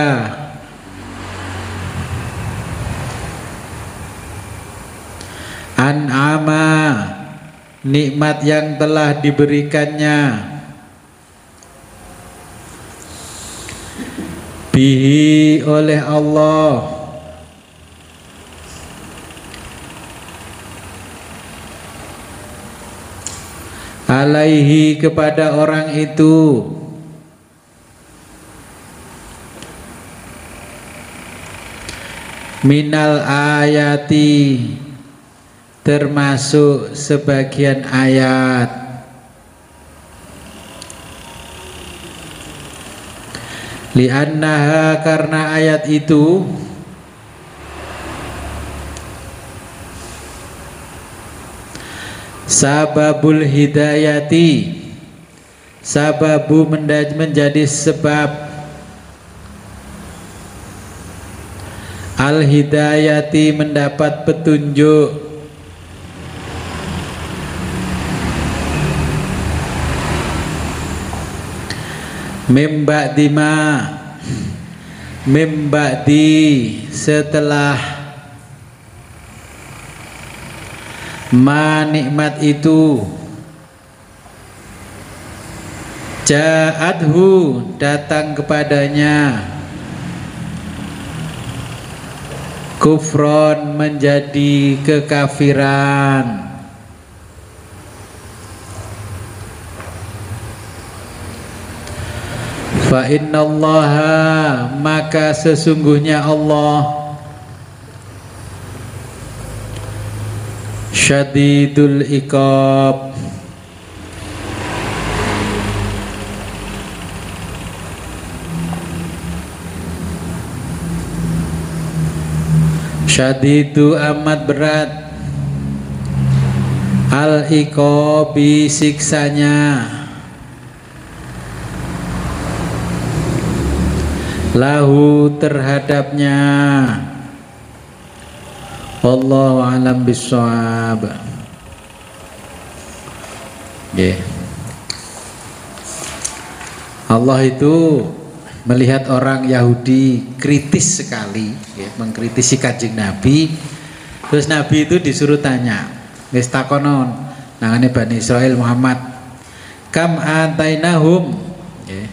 [SPEAKER 1] An'ama nikmat yang telah diberikannya. Bihi oleh Allah. Alaihi kepada orang itu. Minal ayati termasuk sebagian ayat. Li'annaha karena ayat itu sababul hidayati, sababu menjadi sebab al hidayati mendapat petunjuk. Mimba'di ma Mimba'di setelah ma nikmat itu ja'adhu datang kepadanya kufron menjadi kekafiran. Fa innallaha maka sesungguhnya Allah syadidul iqab syadidu amat berat al iqabi siksanya lahu terhadapnya. Wallahu a'lam bishawab. Yeah. Allah itu melihat orang Yahudi kritis sekali, ya, mengkritisi Kanjeng Nabi. Terus Nabi itu disuruh tanya, wis takonon nangane Bani Israil Muhammad, kam atainahum. Yeah.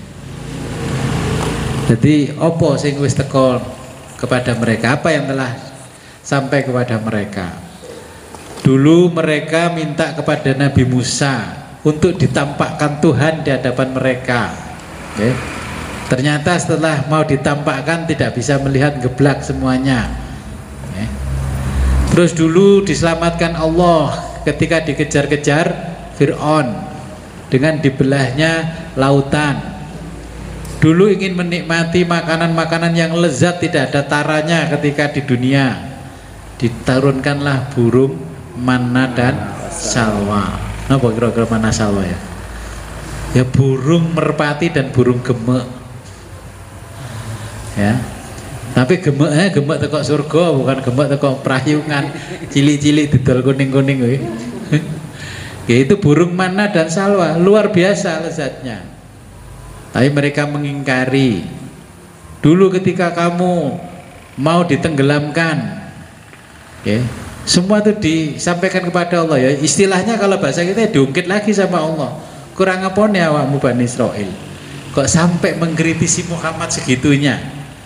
[SPEAKER 1] Jadi opo sing wis teko kepada mereka, apa yang telah sampai kepada mereka. Dulu mereka minta kepada Nabi Musa untuk ditampakkan Tuhan di hadapan mereka. Okay. Ternyata setelah mau ditampakkan tidak bisa melihat, geblak semuanya. Okay. Terus dulu diselamatkan Allah ketika dikejar-kejar Fir'aun dengan dibelahnya lautan. Dulu ingin menikmati makanan-makanan yang lezat tidak ada taranya ketika di dunia. Diturunkanlah burung manna dan salwa. Napa kira-kira manna salwa ya? Ya burung merpati dan burung gemek. Ya. Tapi gemeknya gemek teko surga, bukan gemek teko prayungan cilik-cilik didol kuning-kuning kuwi. Ya itu burung manna dan salwa, luar biasa lezatnya. Tapi mereka mengingkari. Dulu ketika kamu mau ditenggelamkan, okay, semua itu disampaikan kepada Allah ya. Istilahnya kalau bahasa kita diungkit lagi sama Allah. Kurang apa nih awakmu Bani Israil? Kok sampai mengkritisi Muhammad segitunya?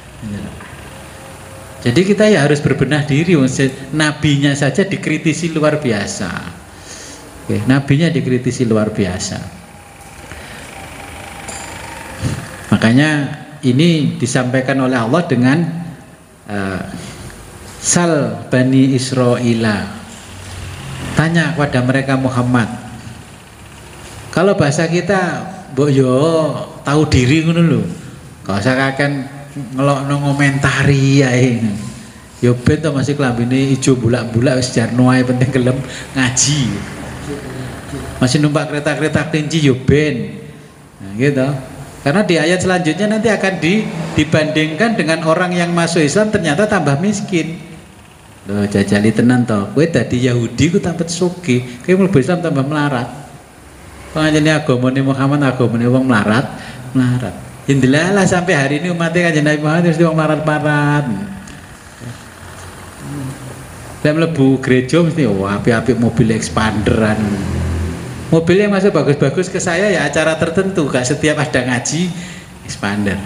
[SPEAKER 1] Jadi kita ya harus berbenah diri. Nabinya saja dikritisi luar biasa. Okay, nabinya dikritisi luar biasa. Makanya ini disampaikan oleh Allah dengan uh, sal Bani Israila, tanya kepada mereka Muhammad. Kalau bahasa kita mbok yo tahu diri ngono lho, gak usah kaken ngelokno ngomentari ae. Yo ben to masih klambine ijo bulak-bulak wis jarno ae, penting gelem ngaji. Masih numpak kereta-kereta kelinci yo ben. Nah, gitu. Karena di ayat selanjutnya nanti akan di, dibandingkan dengan orang yang masuk Islam ternyata tambah miskin. Loh, jajali tenan toh, kowe dadi Yahudi ku tambah sugih, kowe mlebu Islam tambah melarat. Panjenenge agamane Muhammad agamane wong melarat, melarat. Indilalah sampai hari ini umatnya Kanjeng Nabi Muhammad mesti wong melarat-melarat. Lah mlebu gereja mesti wah api-api mobil expanderan. Mobil yang masuk bagus-bagus ke saya ya acara tertentu, gak setiap ada ngaji expander.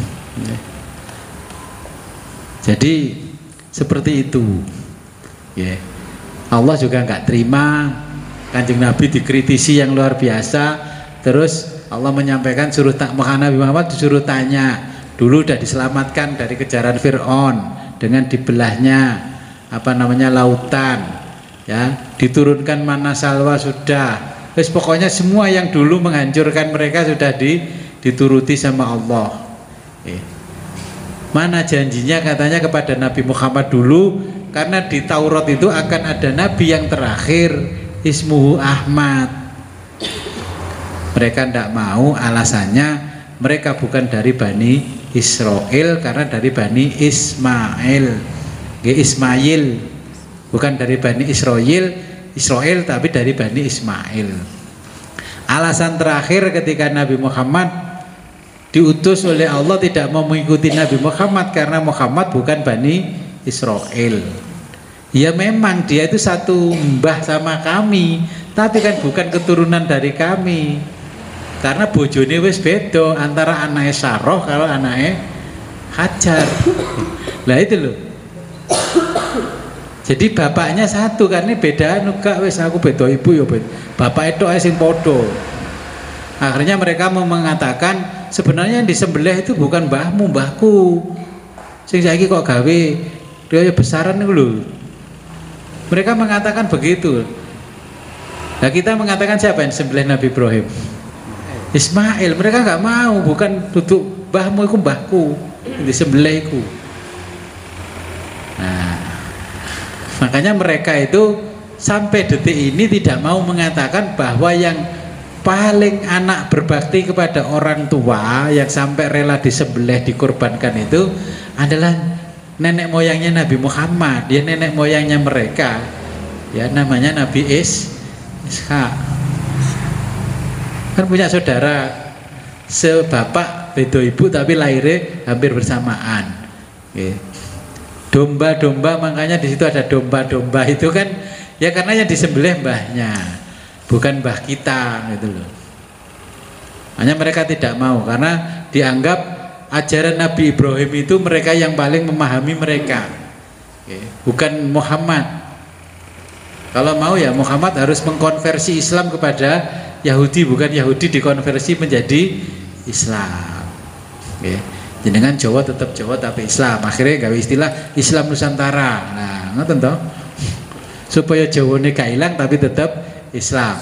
[SPEAKER 1] Jadi seperti itu. Ya. Allah juga nggak terima Kanjeng Nabi dikritisi yang luar biasa, terus Allah menyampaikan suruh tak Nabi Muhammad disuruh tanya, dulu udah diselamatkan dari kejaran Fir'aun dengan dibelahnya apa namanya lautan, ya diturunkan mana salwa sudah. Terus pokoknya semua yang dulu menghancurkan mereka sudah di, dituruti sama Allah. Eh. Mana janjinya katanya kepada Nabi Muhammad dulu, karena di Taurat itu akan ada Nabi yang terakhir, ismuhu Ahmad. Mereka tidak mau, alasannya mereka bukan dari Bani Israel, karena dari Bani Ismail. Ismail, bukan dari Bani Israel. Israel tapi dari Bani Ismail. Alasan terakhir ketika Nabi Muhammad diutus oleh Allah tidak mau mengikuti Nabi Muhammad karena Muhammad bukan Bani Israel. Ya memang dia itu satu mbah sama kami, tapi kan bukan keturunan dari kami. Karena bojone wis beda antara anaknya Saroh kalau anaknya Hajar. Lah itu loh. Jadi bapaknya satu, karena beda nuka wes aku beda ibu ya beda. Bapak itu sing podo. Akhirnya mereka mau mengatakan sebenarnya yang disembelih itu bukan mbahmu, mbahku. Sing saiki kok gawe dia besaran itu loh. Mereka mengatakan begitu. Nah kita mengatakan siapa yang disembelih Nabi Ibrahim? Ismail. Mereka nggak mau, bukan duduk mbahmu itu mbahku, disembelihku. Nah, makanya mereka itu sampai detik ini tidak mau mengatakan bahwa yang paling anak berbakti kepada orang tua yang sampai rela disembelih dikorbankan itu adalah nenek moyangnya Nabi Muhammad. Dia nenek moyangnya mereka, ya namanya Nabi Is Ishak. Kan punya saudara sebapak beda ibu tapi lahirnya hampir bersamaan. Okay. Domba-domba, makanya di situ ada domba-domba itu kan ya karena yang disembelih mbahnya, bukan mbah kita gitu loh. Hanya mereka tidak mau karena dianggap ajaran Nabi Ibrahim itu mereka yang paling memahami mereka, oke, bukan Muhammad. Kalau mau ya Muhammad harus mengkonversi Islam kepada Yahudi, bukan Yahudi dikonversi menjadi Islam. Oke. Jenengan Jawa tetap Jawa tapi Islam, akhirnya gawe istilah Islam Nusantara. Nah, ngoten toh. Supaya Jawane gak ilang tapi tetap Islam.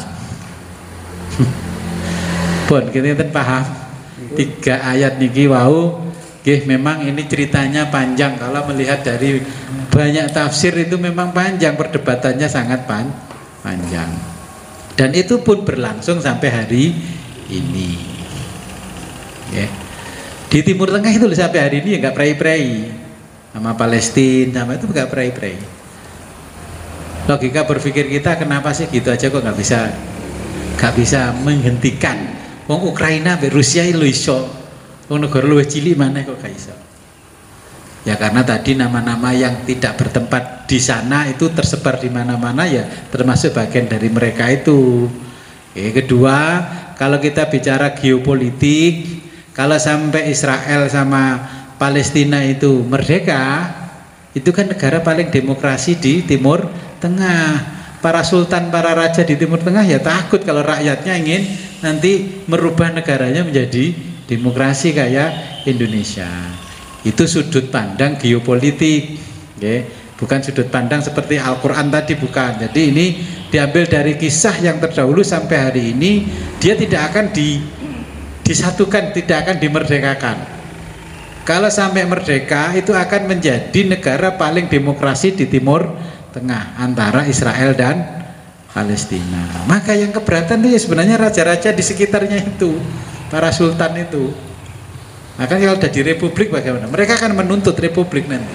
[SPEAKER 1] Pun kita paham tiga ayat niki wau nggih memang ini ceritanya panjang. Kalau melihat dari banyak tafsir itu memang panjang, perdebatannya sangat pan panjang. Dan itu pun berlangsung sampai hari ini. Ya. Di Timur Tengah itu sampai hari ini ya nggak prei-prei sama Palestina, sama itu nggak prei-prei. Logika berpikir kita kenapa sih gitu aja kok nggak bisa nggak bisa menghentikan? Wong Ukraina, Rusia itu iso, wong negara luwih cilik mana kok gak iso? Ya karena tadi nama-nama yang tidak bertempat di sana itu tersebar di mana-mana ya, termasuk bagian dari mereka itu. Oke, kedua, kalau kita bicara geopolitik. Kalau sampai Israel sama Palestina itu merdeka, itu kan negara paling demokrasi di Timur Tengah. Para sultan, para raja di Timur Tengah ya takut kalau rakyatnya ingin nanti merubah negaranya menjadi demokrasi kayak Indonesia. Itu sudut pandang geopolitik, okay? Bukan sudut pandang seperti Al-Quran tadi, bukan. Jadi ini diambil dari kisah yang terdahulu sampai hari ini, dia tidak akan di disatukan, tidak akan dimerdekakan. Kalau sampai merdeka itu akan menjadi negara paling demokrasi di Timur Tengah antara Israel dan Palestina. Maka yang keberatan itu ya sebenarnya raja-raja di sekitarnya itu, para sultan itu. Maka kalau sudah di republik bagaimana? Mereka akan menuntut republik nanti.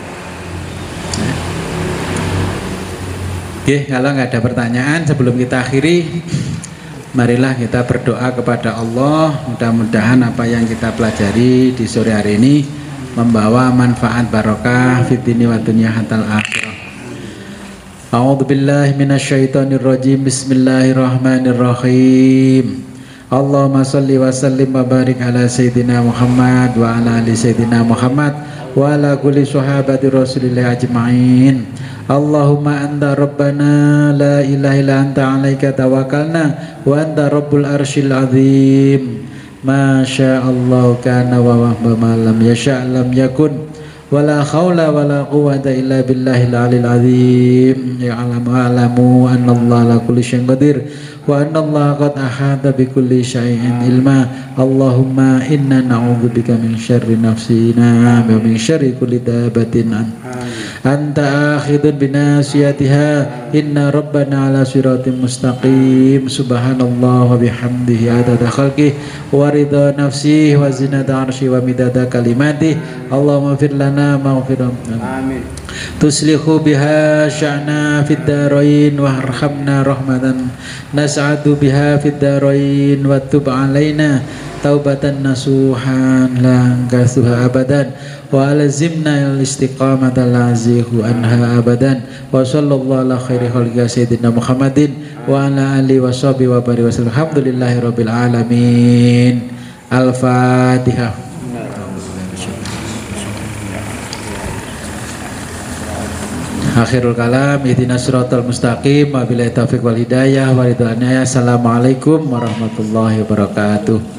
[SPEAKER 1] Oke, kalau nggak ada pertanyaan sebelum kita akhiri, marilah kita berdoa kepada Allah. Mudah-mudahan apa yang kita pelajari di sore hari ini membawa manfaat barokah fid dini wa dunya hatal akhirah. A'udzu billahi minasyaitonir rajim. Bismillahirrahmanirrahim. Allahumma shalli wa sallim wa barik ala sayyidina Muhammad wa ala ali sayyidina Muhammad wa ala kulli sahabati Rasulillah ajma'in. Allahumma anta rabbana la ilaha illa anta alaika tawakkalna wa anta rabbul arsyil azim. Ma sya'allahu kana wa ma lam yasha' lam yakun. Wala khawla wala quwwata illa billahil alil azim. Ya'lamu a'lamu anna Allah ala kulli syai'in qadir wa anna Allah qad ahata bi kulli syai'in ilma. Allahumma inna na'udzubika min syarri nafsina wa min syarri kulli dabatin an. Anta akhidun binasiyatiha. Inna rabbana ala siratim mustaqim. Subhanallah wa bihamdihi adada khalqih wa ridha nafsih wa zinata arshi wa midada kalimati. Allahumma fir lana maghfiran amin. Tuslihu biha sya'na fid darain warhamna rahmatan nas'adu biha fid darain wa tub alaina taubatan nasuhan la kasuha abadan wa alzimna al istiqamata la zihu anha abadan wa sallallahu ala khairi khalqi sayyidina Muhammadin wa ala alihi wa sahbihi wa barik wa sallam. Alhamdulillahi rabbil alamin. Al-Fatihah. Akhirul kalam, ihdinas siratal mustaqim, wabillahi taufiq wal hidayah, wa ridwanaya. Assalamualaikum warahmatullahi wabarakatuh.